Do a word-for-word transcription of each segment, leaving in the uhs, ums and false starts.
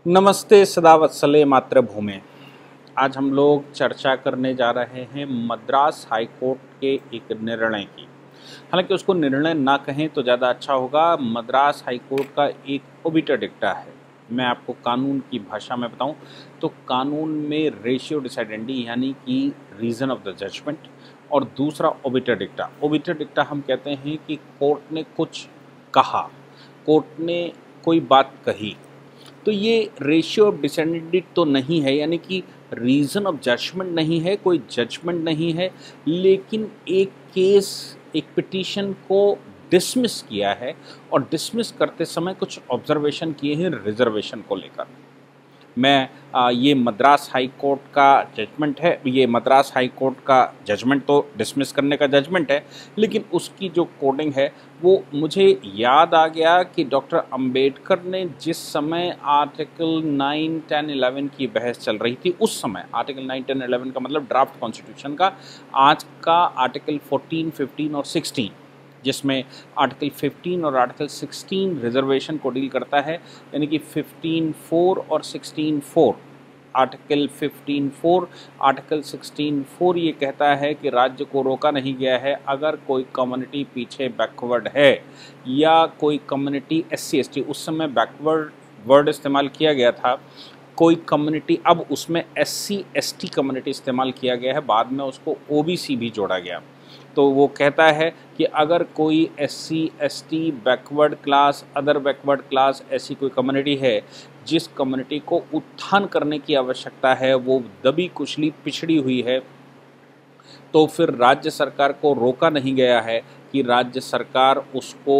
नमस्ते सदा वत्सले मातृभूमि। आज हम लोग चर्चा करने जा रहे हैं मद्रास हाई कोर्ट के एक निर्णय की। हालांकि उसको निर्णय ना कहें तो ज़्यादा अच्छा होगा। मद्रास हाई कोर्ट का एक ओबिटर डिक्टा है। मैं आपको कानून की भाषा में बताऊं तो कानून में रेशियो डिसाइडेंडी यानी कि रीज़न ऑफ द जजमेंट और दूसरा ओबिटर डिक्टा। ओबिटर डिक्टा हम कहते हैं कि कोर्ट ने कुछ कहा, कोर्ट ने कोई बात कही, तो ये रेशियो ऑफ डिसेंडेंट तो नहीं है, यानी कि रीज़न ऑफ जजमेंट नहीं है, कोई जजमेंट नहीं है, लेकिन एक केस एक पिटीशन को डिसमिस किया है और डिसमिस करते समय कुछ ऑब्जर्वेशन किए हैं रिजर्वेशन को लेकर। मैं आ, ये मद्रास हाई कोर्ट का जजमेंट है, ये मद्रास हाई कोर्ट का जजमेंट तो डिसमिस करने का जजमेंट है, लेकिन उसकी जो कोडिंग है वो मुझे याद आ गया कि डॉक्टर अंबेडकर ने जिस समय आर्टिकल नाइन, टेन, इलेवन की बहस चल रही थी, उस समय आर्टिकल नाइन, टेन, इलेवन का मतलब ड्राफ्ट कॉन्स्टिट्यूशन का, आज का आर्टिकल फोर्टीन, फिफ्टीन और सिक्सटीन, जिसमें आर्टिकल फिफ्टीन और आर्टिकल सिक्सटीन रिजर्वेशन को डील करता है, यानी कि फिफ्टीन फोर और sixteen four. Article fifteen four, article sixteen four ये कहता है कि राज्य को रोका नहीं गया है अगर कोई कम्युनिटी पीछे बैकवर्ड है या कोई community S C S T, उस समय बैकवर्ड वर्ड इस्तेमाल किया गया था, कोई कम्युनिटी, अब उसमें S C S T community इस्तेमाल किया गया है, बाद में उसको ओ बी सी भी जोड़ा गया। तो वो कहता है कि अगर कोई S C S T backward class, other backward class, ऐसी कोई कम्युनिटी है जिस कम्युनिटी को उत्थान करने की आवश्यकता है, वो दबी कुचली पिछड़ी हुई है, तो फिर राज्य सरकार को रोका नहीं गया है कि राज्य सरकार उसको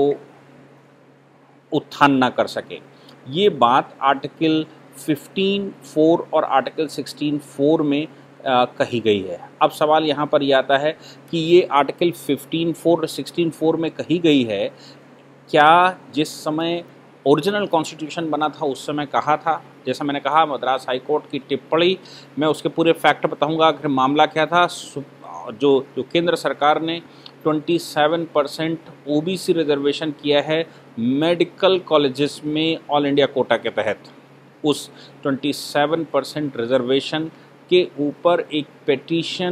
उत्थान ना कर सके। ये बात आर्टिकल फिफ्टीन फोर और आर्टिकल सिक्सटीन फोर में आ, कही गई है। अब सवाल यहाँ पर ये आता है कि ये आर्टिकल फिफ्टीन फोर और सिक्सटीन फोर में कही गई है, क्या जिस समय ओरिजिनल कॉन्स्टिट्यूशन बना था उस समय कहा था? जैसा मैंने कहा, मद्रास हाई कोर्ट की टिप्पणी, मैं उसके पूरे फैक्ट बताऊंगा। आखिर मामला क्या था? जो जो केंद्र सरकार ने सत्ताईस percent O B C reservation किया है मेडिकल कॉलेजेस में ऑल इंडिया कोटा के तहत, उस सत्ताईस परसेंट रिजर्वेशन के ऊपर एक petition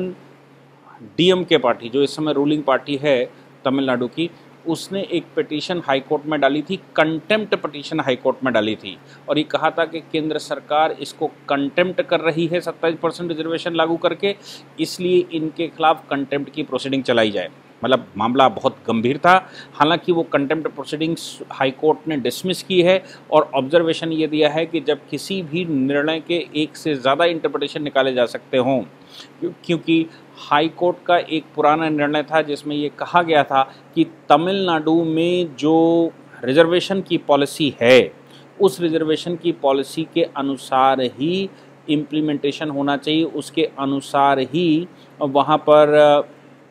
D M K party, जो इस समय रूलिंग पार्टी है तमिलनाडु की, उसने एक पिटीशन हाई कोर्ट में डाली थी, कंटेम्प्ट पिटीशन हाई कोर्ट में डाली थी, और ये कहा था कि केंद्र सरकार इसको कंटेम्प्ट कर रही है सत्ताईस परसेंट रिजर्वेशन लागू करके, इसलिए इनके खिलाफ कंटेम्प्ट की प्रोसीडिंग चलाई जाए। मतलब मामला बहुत गंभीर था। हालांकि वो कंटेम्प्ट प्रोसीडिंग्स हाई कोर्ट ने डिसमिस की है और ऑब्जर्वेशन ये दिया है कि जब किसी भी निर्णय के एक से ज़्यादा इंटरप्रिटेशन निकाले जा सकते हों, क्योंकि हाई कोर्ट का एक पुराना निर्णय था जिसमें ये कहा गया था कि तमिलनाडु में जो रिजर्वेशन की पॉलिसी है, उस रिजर्वेशन की पॉलिसी के अनुसार ही इम्प्लीमेंटेशन होना चाहिए, उसके अनुसार ही वहाँ पर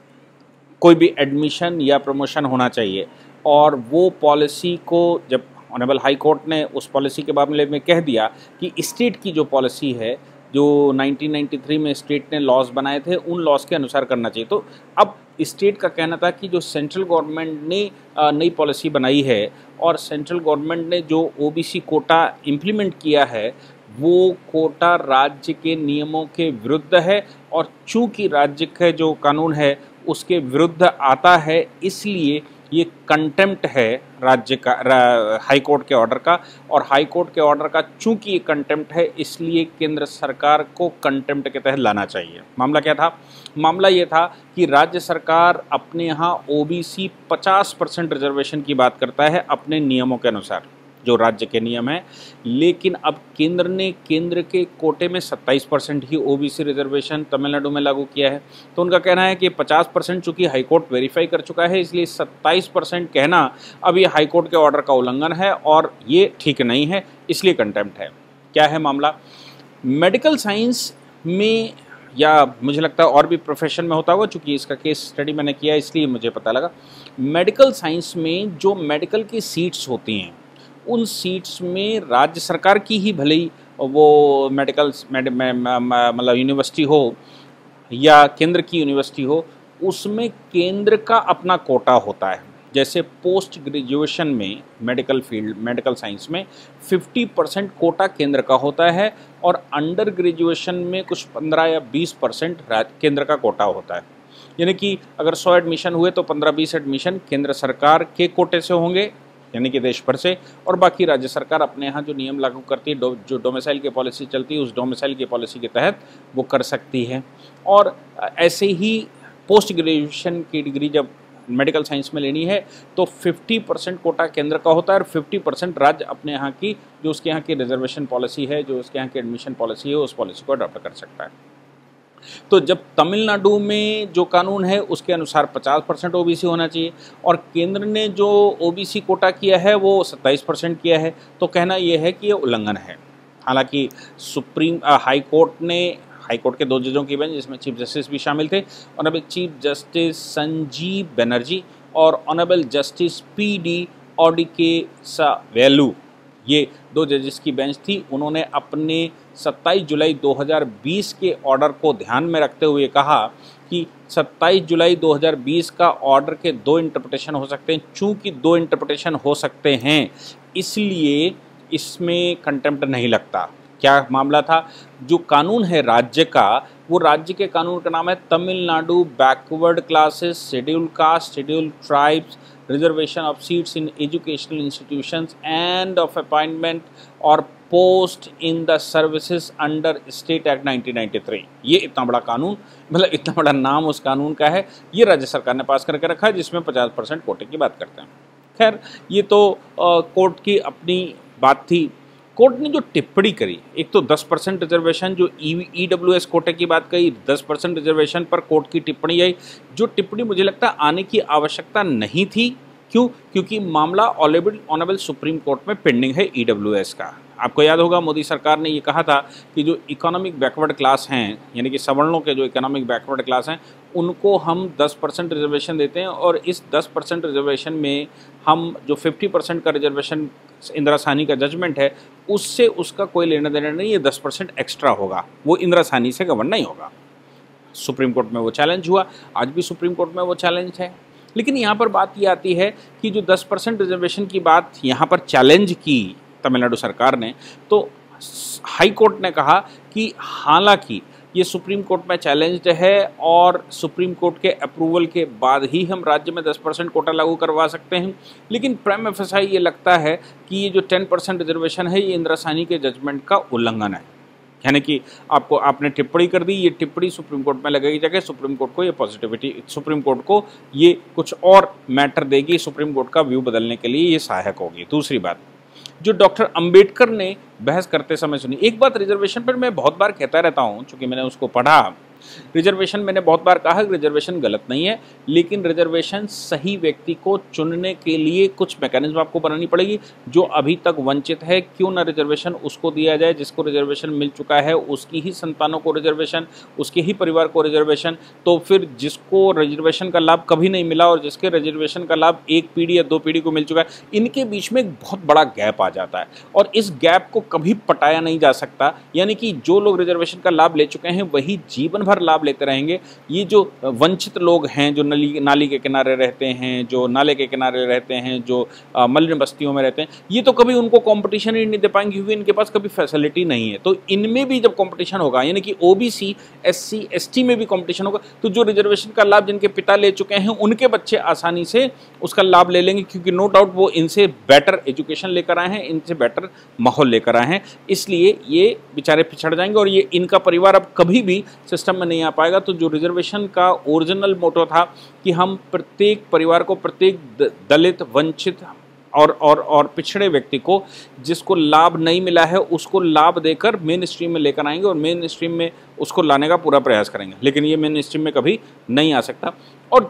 कोई भी एडमिशन या प्रमोशन होना चाहिए। और वो पॉलिसी को जब ऑनरेबल हाई कोर्ट ने उस पॉलिसी के मामले में कह दिया कि स्टेट की जो पॉलिसी है, जो नाइनटीन नाइंटी थ्री में स्टेट ने लॉज बनाए थे, उन लॉज के अनुसार करना चाहिए। तो अब स्टेट का कहना था कि जो सेंट्रल गवर्नमेंट ने नई पॉलिसी बनाई है और सेंट्रल गवर्नमेंट ने जो O B C quota implement किया है, वो कोटा राज्य के नियमों के विरुद्ध है, और चूँकि राज्य का जो कानून है उसके विरुद्ध आता है, इसलिए ये कंटेम्प्ट है राज्य का, हाई कोर्ट के ऑर्डर का, और हाई कोर्ट के ऑर्डर का चूंकि ये कंटेम्प्ट है, इसलिए केंद्र सरकार को कंटेम्प्ट के तहत लाना चाहिए। मामला क्या था? मामला ये था कि राज्य सरकार अपने यहाँ ओ बी सी पचास परसेंट रिजर्वेशन की बात करता है अपने नियमों के अनुसार, जो राज्य के नियम है, लेकिन अब केंद्र ने केंद्र के कोटे में सत्ताईस परसेंट ही O B C reservation Tamil Nadu में लागू किया है। तो उनका कहना है कि पचास परसेंट चूँकि हाईकोर्ट वेरीफाई कर चुका है, इसलिए सत्ताईस परसेंट कहना अब ये हाईकोर्ट के ऑर्डर का उल्लंघन है और ये ठीक नहीं है, इसलिए कंटेम्प्ट है। क्या है मामला? मेडिकल साइंस में, या मुझे लगता है और भी प्रोफेशन में होता होगा, चूँकि इसका केस स्टडी मैंने किया इसलिए मुझे पता लगा, मेडिकल साइंस में जो मेडिकल की सीट्स होती हैं, उन सीट्स में राज्य सरकार की ही भले ही वो मेडिकल मतलब यूनिवर्सिटी हो या केंद्र की यूनिवर्सिटी हो, उसमें केंद्र का अपना कोटा होता है। जैसे पोस्ट ग्रेजुएशन में मेडिकल फील्ड मेडिकल साइंस में पचास परसेंट कोटा केंद्र का होता है और अंडर ग्रेजुएशन में कुछ पंद्रह या बीस परसेंट केंद्र का कोटा होता है। यानी कि अगर सौ एडमिशन हुए तो पंद्रह बीस एडमिशन केंद्र सरकार के कोटे से होंगे, यानी कि देश भर से, और बाकी राज्य सरकार अपने यहाँ जो नियम लागू करती है, डो, जो डोमिसाइल की पॉलिसी चलती है, उस डोमिसाइल की पॉलिसी के तहत वो कर सकती है। और ऐसे ही पोस्ट ग्रेजुएशन की डिग्री जब मेडिकल साइंस में लेनी है तो पचास परसेंट कोटा केंद्र का होता है और पचास परसेंट राज्य अपने यहाँ की जो उसके यहाँ की रिजर्वेशन पॉलिसी है, जो उसके यहाँ की एडमिशन पॉलिसी है, उस पॉलिसी को अडॉप्ट कर सकता है। तो जब तमिलनाडु में जो कानून है उसके अनुसार पचास परसेंट ओबीसी होना चाहिए और केंद्र ने जो ओबीसी कोटा किया है वो सत्ताईस परसेंट किया है, तो कहना यह है कि ये उल्लंघन है। हालांकि सुप्रीम हाई कोर्ट ने हाई कोर्ट के दो जजों की बेंच, जिसमें चीफ जस्टिस भी शामिल थे, honourable chief justice Sanjiv Banerjee और honourable justice P D Audikesavalu, ये दो जजेस की बेंच थी। उन्होंने अपने सत्ताईस जुलाई दो हज़ार बीस के ऑर्डर को ध्यान में रखते हुए कहा कि सत्ताईस जुलाई दो हज़ार बीस का ऑर्डर के दो इंटरप्रिटेशन हो सकते हैं। चूंकि दो इंटरप्रिटेशन हो सकते हैं इसलिए इसमें कंटेम्प्ट नहीं लगता। क्या मामला था? जो कानून है राज्य का, वो राज्य के कानून का नाम है Tamil Nadu backward classes, schedule caste, schedule tribes, reservation of seats in educational institutions and of appointment और post in the services under state act nineteen ninety three. ये इतना बड़ा कानून, मतलब इतना बड़ा नाम उस कानून का है, ये राज्य सरकार ने पास करके रखा है, जिसमें पचास परसेंट कोटे की बात करते हैं। खैर, ये तो आ, कोर्ट की अपनी बात थी। कोर्ट ने जो टिप्पणी करी, एक तो दस परसेंट रिजर्वेशन, जो ई डब्ल्यू एस कोटे की बात कही, दस परसेंट रिजर्वेशन पर कोर्ट की टिप्पणी आई, जो टिप्पणी मुझे लगता है आने की आवश्यकता नहीं थी। क्यों? क्योंकि मामला ऑनरेबल ऑनरेबल सुप्रीम कोर्ट में पेंडिंग है ई डब्ल्यू एस का। आपको याद होगा मोदी सरकार ने ये कहा था कि जो इकोनॉमिक बैकवर्ड क्लास हैं, यानी कि सवर्णों के जो इकोनॉमिक बैकवर्ड क्लास हैं, उनको हम दस परसेंट रिजर्वेशन देते हैं और इस दस परसेंट रिजर्वेशन में हम जो पचास परसेंट का रिजर्वेशन इंदिरा साहनी का जजमेंट है उससे उसका कोई लेना देना नहीं, ये दस परसेंट एक्स्ट्रा होगा, वो इंदिरा साहनी से गवर्न नहीं होगा। सुप्रीम कोर्ट में वो चैलेंज हुआ, आज भी सुप्रीम कोर्ट में वो चैलेंज है। लेकिन यहाँ पर बात ये आती है कि जो दस परसेंट रिजर्वेशन की बात यहाँ पर चैलेंज की तमिलनाडु सरकार ने, तो हाई कोर्ट ने कहा कि हालांकि ये सुप्रीम कोर्ट में चैलेंज्ड है और सुप्रीम कोर्ट के अप्रूवल के बाद ही हम राज्य में दस परसेंट कोटा लागू करवा सकते हैं, लेकिन प्राइम एफएसआई ये लगता है कि ये जो टेन परसेंट रिजर्वेशन है ये इंदिरा साहनी के जजमेंट का उल्लंघन है। यानी कि आपको आपने टिप्पणी कर दी, ये टिप्पणी सुप्रीम कोर्ट में लगेगी जाके सुप्रीम कोर्ट को ये पॉजिटिविटी, सुप्रीम कोर्ट को ये कुछ और मैटर देगी, सुप्रीम कोर्ट का व्यू बदलने के लिए ये सहायक होगी। दूसरी बात जो डॉक्टर अंबेडकर ने बहस करते समय सुनी, एक बात रिजर्वेशन पर मैं बहुत बार कहता रहता हूँ, चूँकि मैंने उसको पढ़ा, रिजर्वेशन मैंने बहुत बार कहा रिजर्वेशन गलत नहीं है, लेकिन रिजर्वेशन सही व्यक्ति को चुनने के लिए कुछ मैकेनिज्म आपको बनानी पड़ेगी। जो अभी तक वंचित है, क्यों ना रिजर्वेशन उसको दिया जाए, जिसको रिजर्वेशन मिल चुका है उसकी ही संतानों को रिजर्वेशन, उसके ही परिवार को रिजर्वेशन। तो फिर जिसको रिजर्वेशन का लाभ कभी नहीं मिला और जिसके रिजर्वेशन का लाभ एक पीढ़ी या दो पीढ़ी को मिल चुका है, इनके बीच में एक बहुत बड़ा गैप आ जाता है और इस गैप को कभी पटाया नहीं जा सकता। यानी कि जो लोग रिजर्वेशन का लाभ ले चुके हैं वही जीवन भर लाभ लेते रहेंगे। ये जो वंचित लोग हैं, जो नली नाली के किनारे रहते हैं, जो नाले के किनारे रहते हैं, जो मलिन बस्तियों में रहते हैं, ये तो कभी उनको कंपटीशन ही नहीं दे पाएंगे क्योंकि इनके पास कभी फैसिलिटी नहीं है। तो इनमें भी जब कंपटीशन होगा, यानी कि ओबीसी, एससी, एसटी में भी कंपटीशन होगा, तो जो रिजर्वेशन का लाभ जिनके पिता ले चुके हैं उनके बच्चे आसानी से उसका लाभ ले लेंगे, क्योंकि नो डाउट वो इनसे बेटर एजुकेशन लेकर आए हैं, इनसे बेटर माहौल लेकर आए हैं। इसलिए ये बेचारे पिछड़ जाएंगे और ये इनका परिवार अब कभी भी सिस्टम में नहीं आ पाएगा। तो जो रिजर्वेशन का ओरिजिनल मोटो था कि हम प्रत्येक परिवार को, प्रत्येक दलित, वंचित और और और पिछड़े व्यक्ति को जिसको लाभ नहीं मिला है उसको लाभ देकर मेन स्ट्रीम में लेकर आएंगे और मेन स्ट्रीम में उसको लाने का पूरा प्रयास करेंगे, लेकिन ये मेन स्ट्रीम में कभी नहीं आ सकता। और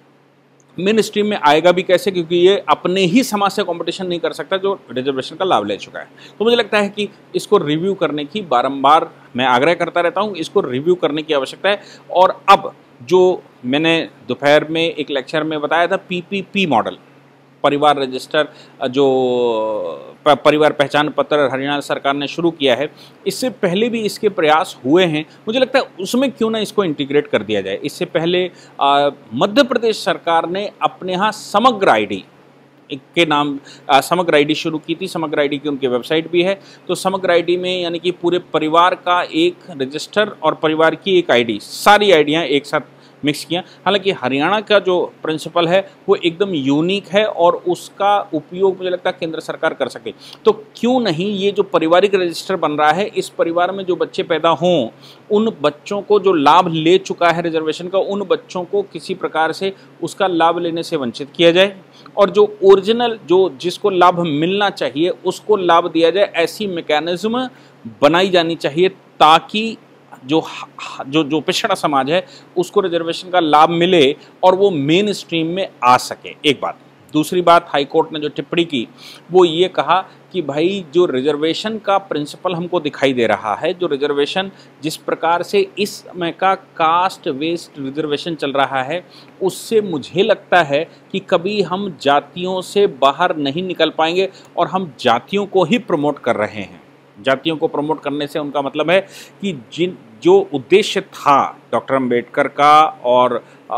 मेन स्ट्रीम में आएगा भी कैसे, क्योंकि ये अपने ही समाज से कंपटीशन नहीं कर सकता जो रिजर्वेशन का लाभ ले चुका है। तो मुझे लगता है कि इसको रिव्यू करने की बारंबार मैं आग्रह करता रहता हूँ, इसको रिव्यू करने की आवश्यकता है। और अब जो मैंने दोपहर में एक लेक्चर में बताया था पीपीपी मॉडल, परिवार रजिस्टर जो परिवार पहचान पत्र हरियाणा सरकार ने शुरू किया है, इससे पहले भी इसके प्रयास हुए हैं। मुझे लगता है उसमें क्यों ना इसको इंटीग्रेट कर दिया जाए। इससे पहले मध्य प्रदेश सरकार ने अपने यहाँ समग्र आईडी के नाम आ, समग्र आईडी शुरू की थी। समग्र आईडी की उनकी वेबसाइट भी है। तो समग्र आईडी में यानी कि पूरे परिवार का एक रजिस्टर और परिवार की एक आईडी, सारी आईडियाँ एक साथ मिक्स किया। हालांकि हरियाणा का जो प्रिंसिपल है वो एकदम यूनिक है और उसका उपयोग मुझे लगता है केंद्र सरकार कर सके। तो क्यों नहीं ये जो पारिवारिक रजिस्टर बन रहा है, इस परिवार में जो बच्चे पैदा हों उन बच्चों को जो लाभ ले चुका है रिजर्वेशन का, उन बच्चों को किसी प्रकार से उसका लाभ लेने से वंचित किया जाए और जो ओरिजिनल जो जिसको लाभ मिलना चाहिए उसको लाभ दिया जाए। ऐसी मैकेनिज्म बनाई जानी चाहिए ताकि जो जो जो पिछड़ा समाज है उसको रिजर्वेशन का लाभ मिले और वो मेन स्ट्रीम में आ सके। एक बात। दूसरी बात, हाई कोर्ट ने जो टिप्पणी की वो ये कहा कि भाई जो रिजर्वेशन का प्रिंसिपल हमको दिखाई दे रहा है, जो रिजर्वेशन जिस प्रकार से इस समय का कास्ट बेस्ड रिजर्वेशन चल रहा है, उससे मुझे लगता है कि कभी हम जातियों से बाहर नहीं निकल पाएंगे और हम जातियों को ही प्रमोट कर रहे हैं। जातियों को प्रमोट करने से उनका मतलब है कि जिन जो उद्देश्य था डॉक्टर अंबेडकर का और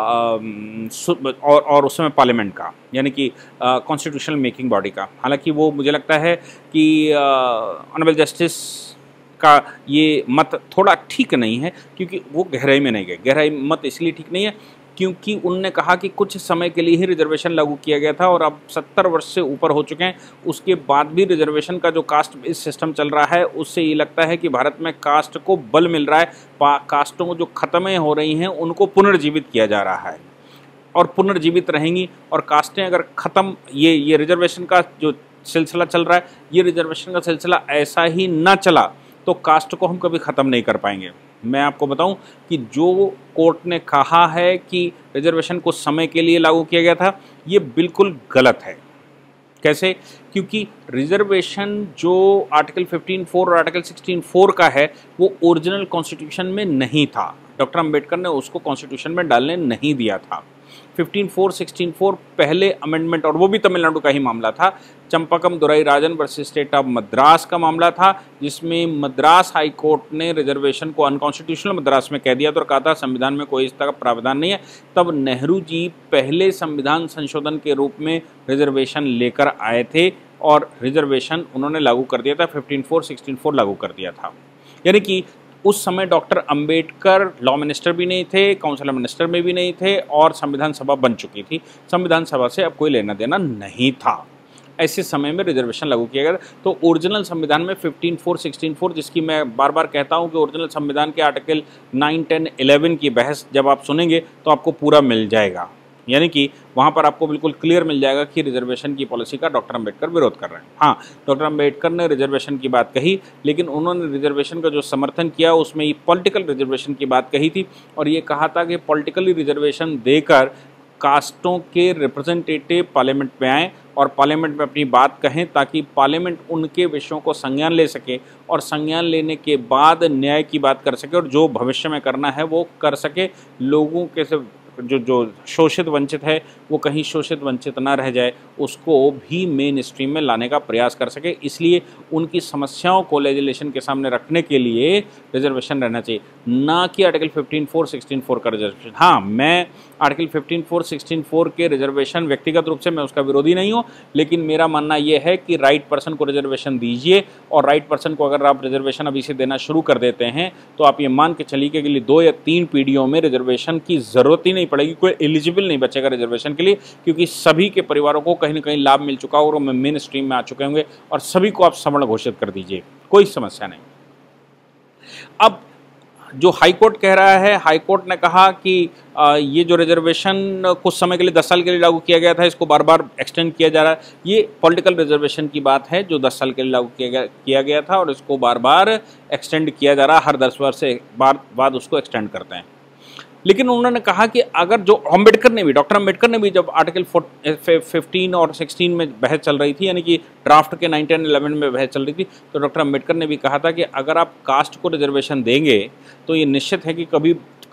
और और उस समय पार्लियामेंट का, यानी कि कॉन्स्टिट्यूशनल मेकिंग बॉडी का, हालांकि वो मुझे लगता है कि ऑनरेबल जस्टिस का ये मत थोड़ा ठीक नहीं है क्योंकि वो गहराई में नहीं गए। गहराई मत इसलिए ठीक नहीं है क्योंकि उन्होंने कहा कि कुछ समय के लिए ही रिजर्वेशन लागू किया गया था और अब सत्तर वर्ष से ऊपर हो चुके हैं, उसके बाद भी रिजर्वेशन का जो कास्ट बेस्ड सिस्टम चल रहा है उससे ये लगता है कि भारत में कास्ट को बल मिल रहा है। कास्टों को जो खत्म हो रही हैं उनको पुनर्जीवित किया जा रहा है और पुनर्जीवित रहेंगी। और कास्टें अगर ख़त्म, ये ये रिजर्वेशन का जो सिलसिला चल रहा है, ये रिजर्वेशन का सिलसिला ऐसा ही ना चला तो कास्ट को हम कभी ख़त्म नहीं कर पाएंगे। मैं आपको बताऊं कि जो कोर्ट ने कहा है कि रिजर्वेशन कुछ समय के लिए लागू किया गया था, ये बिल्कुल गलत है। कैसे? क्योंकि रिजर्वेशन जो आर्टिकल पंद्रह फोर और आर्टिकल सोलह फोर का है वो ओरिजिनल कॉन्स्टिट्यूशन में नहीं था। डॉक्टर अंबेडकर ने उसको कॉन्स्टिट्यूशन में डालने नहीं दिया था। पंद्रह फोर, सोलह फोर पहले अमेंडमेंट, और वो भी तमिलनाडु का ही मामला था। Champakam Dorairajan versus state of Madras का मामला था जिसमें मद्रास हाई कोर्ट ने रिजर्वेशन को अनकॉन्स्टिट्यूशनल मद्रास में कह दिया तो कहा था संविधान में कोई इस तरह का प्रावधान नहीं है। तब नेहरू जी पहले संविधान संशोधन के रूप में रिजर्वेशन लेकर आए थे और रिजर्वेशन उन्होंने लागू कर दिया था। पंद्रह फोर, सोलह फोर लागू कर दिया था। यानी कि उस समय डॉक्टर अंबेडकर लॉ मिनिस्टर भी नहीं थे, काउंसिल मिनिस्टर में भी नहीं थे और संविधान सभा बन चुकी थी। संविधान सभा से अब कोई लेना देना नहीं था। ऐसे समय में रिजर्वेशन लागू किया गया। तो ओरिजिनल संविधान में पंद्रह फोर, सोलह फोर, जिसकी मैं बार बार कहता हूं कि ओरिजिनल संविधान के आर्टिकल नौ, दस, ग्यारह की बहस जब आप सुनेंगे तो आपको पूरा मिल जाएगा। यानी कि वहाँ पर आपको बिल्कुल क्लियर मिल जाएगा कि रिजर्वेशन की पॉलिसी का डॉक्टर अंबेडकर विरोध कर रहे हैं। हाँ, डॉक्टर अंबेडकर ने रिजर्वेशन की बात कही, लेकिन उन्होंने रिजर्वेशन का जो समर्थन किया उसमें ये पॉलिटिकल रिजर्वेशन की बात कही थी और ये कहा था कि पॉलिटिकली रिजर्वेशन देकर कास्टों के रिप्रेजेंटेटिव पार्लियामेंट में आएँ और पार्लियामेंट में अपनी बात कहें ताकि पार्लियामेंट उनके विषयों को संज्ञान ले सके और संज्ञान लेने के बाद न्याय की बात कर सके और जो भविष्य में करना है वो कर सके। लोगों के से जो जो शोषित वंचित है वो कहीं शोषित वंचित ना रह जाए, उसको भी मेन स्ट्रीम में लाने का प्रयास कर सके। इसलिए उनकी समस्याओं को लेजिस्लेशन के सामने रखने के लिए रिजर्वेशन रहना चाहिए, ना कि आर्टिकल पंद्रह फोर, सोलह फोर का रिजर्वेशन। हाँ, मैं आर्टिकल पंद्रह फोर, सोलह फोर के रिजर्वेशन व्यक्तिगत रूप से मैं उसका विरोधी नहीं हूँ, लेकिन मेरा मानना ये है कि राइट पर्सन को रिजर्वेशन दीजिए और राइट पर्सन को अगर आप रिजर्वेशन अभी से देना शुरू कर देते हैं तो आप ये मान के चलिए कि दो या तीन पीढ़ियों में रिजर्वेशन की ज़रूरत ही नहीं पड़ेगी, कोई एलिजिबल नहीं बचेगा रिजर्वेशन के लिए, क्योंकि सभी के परिवारों को कहीं ना कहीं लाभ मिल चुका होगा और मेन स्ट्रीम में आ चुके होंगे और सभी को आप सवर्ण घोषित कर दीजिए, कोई समस्या नहीं। अब जो हाई कोर्ट कह रहा है, हाई कोर्ट ने कहा कि आ, ये जो रिजर्वेशन कुछ समय के लिए दस साल के लिए लागू किया गया था, इसको बार बार एक्सटेंड किया जा रहा है। ये पॉलिटिकल रिजर्वेशन की बात है जो दस साल के लिए लागू किया गया किया गया था और इसको बार बार एक्सटेंड किया जा रहा है, हर दस वर्ष से बार बाद उसको एक्सटेंड करते हैं। लेकिन उन्होंने कहा कि अगर जो अम्बेडकर ने भी, डॉक्टर अम्बेडकर ने भी जब आर्टिकल पंद्रह और सोलह में बहस चल रही थी, यानी कि ड्राफ्ट के नौ, दस, ग्यारह में बहस चल रही थी, तो डॉक्टर अम्बेडकर ने भी कहा था कि अगर आप कास्ट को रिजर्वेशन देंगे तो ये निश्चित है कि कभी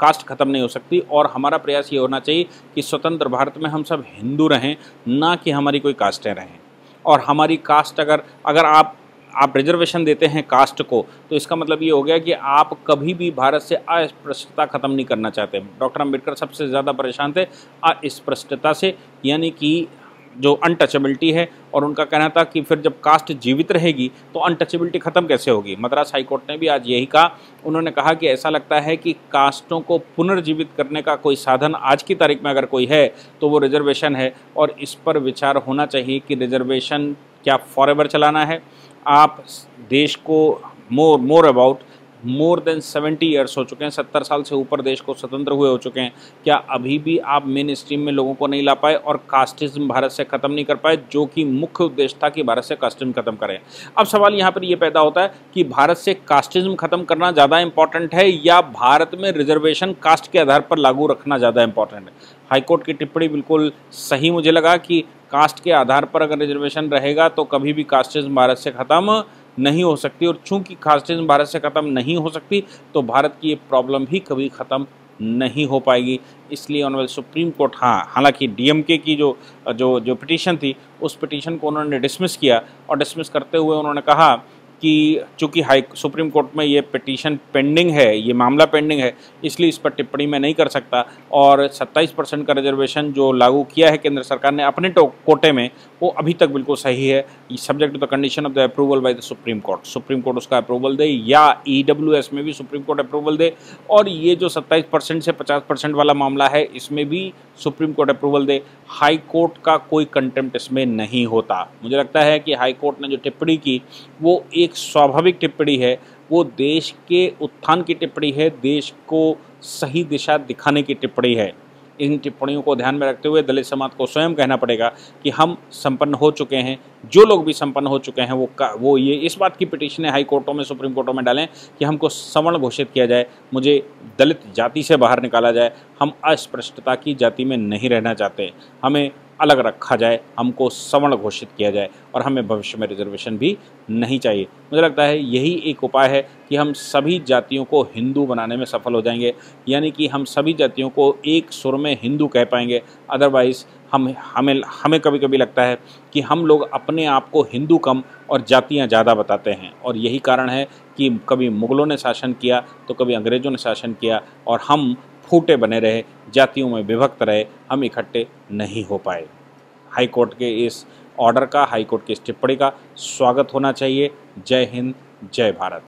कास्ट खत्म नहीं हो सकती। और हमारा प्रयास ये होना चाहिए कि स्वतंत्र भारत में हम सब हिंदू रहें, ना कि हमारी कोई कास्टें रहें। और हमारी कास्ट अगर अगर आप आप रिजर्वेशन देते हैं कास्ट को, तो इसका मतलब ये हो गया कि आप कभी भी भारत से अस्पृश्यता खत्म नहीं करना चाहते। डॉक्टर अंबेडकर सबसे ज़्यादा परेशान थे अस्पृश्यता से, यानी कि जो अनटचेबिलिटी है। और उनका कहना था कि फिर जब कास्ट जीवित रहेगी तो अनटचेबिलिटी ख़त्म कैसे होगी। मद्रास हाईकोर्ट ने भी आज यही कहा। उन्होंने कहा कि ऐसा लगता है कि कास्टों को पुनर्जीवित करने का कोई साधन आज की तारीख में अगर कोई है तो वो रिजर्वेशन है। और इस पर विचार होना चाहिए कि रिजर्वेशन क्या फॉरएवर चलाना है। आप देश को more more about more than seventy years हो चुके हैं, सत्तर साल से ऊपर देश को स्वतंत्र हुए हो चुके हैं, क्या अभी भी आप मेन स्ट्रीम में लोगों को नहीं ला पाए और कास्टिज्म भारत से ख़त्म नहीं कर पाए, जो कि मुख्य उद्देश्य था कि भारत से कास्टिज्म खत्म करें। अब सवाल यहाँ पर ये पैदा होता है कि भारत से कास्टिज्म खत्म करना ज़्यादा इंपॉर्टेंट है या भारत में रिजर्वेशन कास्ट के आधार पर लागू रखना ज़्यादा इंपॉर्टेंट है। हाईकोर्ट की टिप्पणी बिल्कुल सही मुझे लगा कि कास्ट के आधार पर अगर रिजर्वेशन रहेगा तो कभी भी कास्टिज्म भारत से ख़त्म नहीं हो सकती। और चूंकि कास्टिज्म भारत से ख़त्म नहीं हो सकती तो भारत की ये प्रॉब्लम भी कभी ख़त्म नहीं हो पाएगी। इसलिए ऑनरेबल सुप्रीम कोर्ट, हाँ, हालांकि डीएमके की जो जो जो पिटीशन थी उस पिटीशन को उन्होंने डिसमिस किया। और डिसमिस करते हुए उन्होंने कहा कि चूँकि हाई सुप्रीम कोर्ट में ये पिटीशन पेंडिंग है, ये मामला पेंडिंग है, इसलिए इस पर टिप्पणी मैं नहीं कर सकता। और सत्ताईस परसेंट का रिजर्वेशन जो लागू किया है केंद्र सरकार ने अपने कोटे में, वो अभी तक बिल्कुल सही है, subject to the condition of the approval by the supreme court. Supreme court उसका अप्रूवल दे या ईडब्ल्यूएस में भी सुप्रीम कोर्ट अप्रूवल दे। और ये जो सत्ताईस परसेंट से पचास परसेंट वाला मामला है इसमें भी सुप्रीम कोर्ट अप्रूवल दे। हाई कोर्ट का कोई कंटेम्प्ट इसमें नहीं होता। मुझे लगता है कि हाई कोर्ट ने जो टिप्पणी की वो एक स्वाभाविक टिप्पणी है, वो देश के उत्थान की टिप्पणी है, देश को सही दिशा दिखाने की टिप्पणी है। इन टिप्पणियों को ध्यान में रखते हुए दलित समाज को स्वयं कहना पड़ेगा कि हम संपन्न हो चुके हैं। जो लोग भी संपन्न हो चुके हैं वो वो ये इस बात की पिटीशनें हाई कोर्टों में, सुप्रीम कोर्टों में डालें कि हमको सवर्ण घोषित किया जाए, मुझे दलित जाति से बाहर निकाला जाए, हम अस्पृश्यता की जाति में नहीं रहना चाहते, हमें अलग रखा जाए, हमको सवर्ण घोषित किया जाए और हमें भविष्य में रिजर्वेशन भी नहीं चाहिए। मुझे लगता है यही एक उपाय है कि हम सभी जातियों को हिंदू बनाने में सफल हो जाएंगे, यानी कि हम सभी जातियों को एक सुर में हिंदू कह पाएंगे। अदरवाइज़ हम हमें हमें कभी कभी लगता है कि हम लोग अपने आप को हिंदू कम और जातियाँ ज़्यादा बताते हैं। और यही कारण है कि कभी मुग़लों ने शासन किया तो कभी अंग्रेज़ों ने शासन किया और हम फूटे बने रहे, जातियों में विभक्त रहे, हम इकट्ठे नहीं हो पाए। हाई कोर्ट के इस ऑर्डर का, हाई कोर्ट की इस टिप्पणी का स्वागत होना चाहिए। जय हिंद, जय भारत।